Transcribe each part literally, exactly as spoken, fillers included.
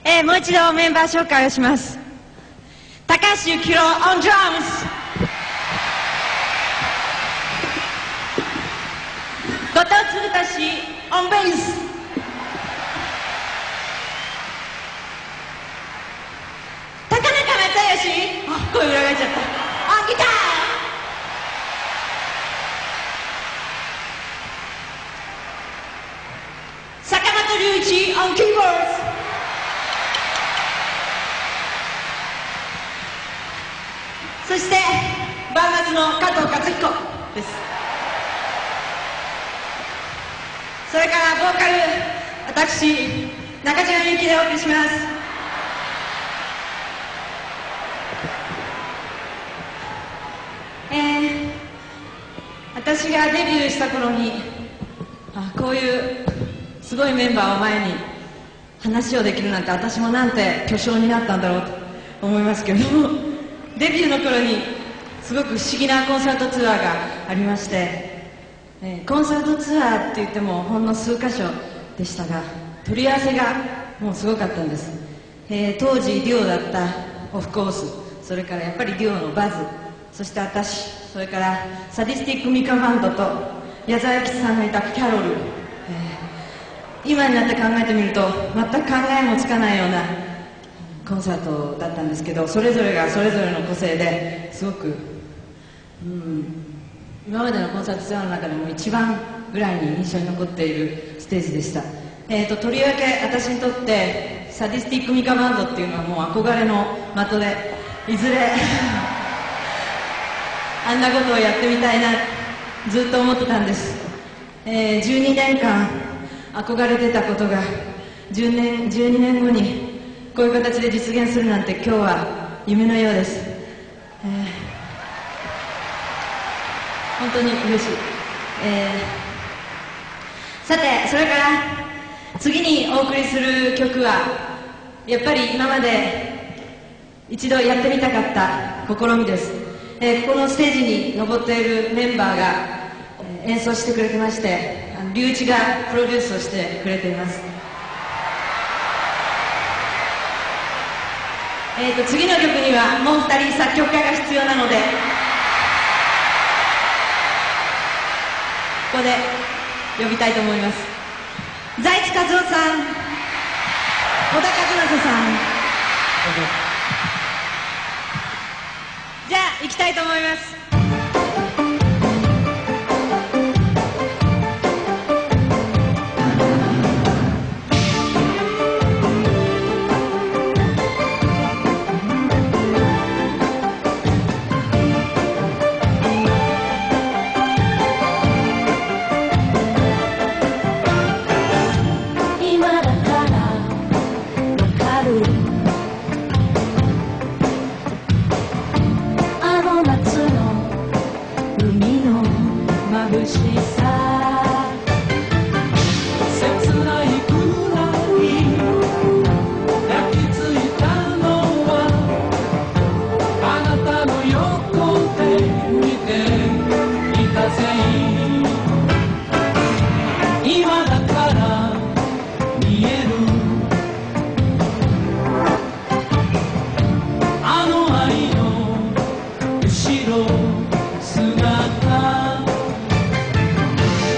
えー、もう一度メンバー紹介をします。高橋幸宏 on drums、 後藤鶴田氏 on bass、 高中又義、あ、声裏返っちゃった、 on guitar、 坂本龍一 on keyboards、そしてバーナスの加藤勝彦です。それからボーカル、私中島みゆきでお送りします。えー、私がデビューした頃に、あ、こういうすごいメンバーを前に話をできるなんて、私もなんて巨匠になったんだろうと思いますけれども、デビューの頃にすごく不思議なコンサートツアーがありまして、えー、コンサートツアーって言ってもほんの数箇所でしたが、取り合わせがもうすごかったんです。えー、当時デュオだったオフコース、それからやっぱりデュオのバズ、そして私、それからサディスティックミカバンドと矢沢永吉さんがいたキャロル、えー、今になって考えてみると全く考えもつかないようなコンサートだったんですけど、それぞれがそれぞれの個性ですごく、うん、今までのコンサートツアーの中でも一番ぐらいに印象に残っているステージでした。えーと、とりわけ私にとってサディスティックミカバンドっていうのはもう憧れの的で、いずれあんなことをやってみたいなずっと思ってたんです。えー、じゅうにねんかん憧れてたことがじゅうねんじゅうにねんごにこういう形で実現するなんて、今日は夢のようです。えー、本当に嬉しい。えー、さて、それから次にお送りする曲はやっぱり今まで一度やってみたかった試みです。えー、ここのステージに登っているメンバーが、えー、演奏してくれてまして、あの龍一がプロデュースをしてくれています。えー、と次の曲にはもうふたり作曲家が必要なので、ここで呼びたいと思います。財津和夫さん、小田和正さん、じゃあ行きたいと思います。 後ろ姿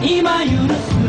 今許す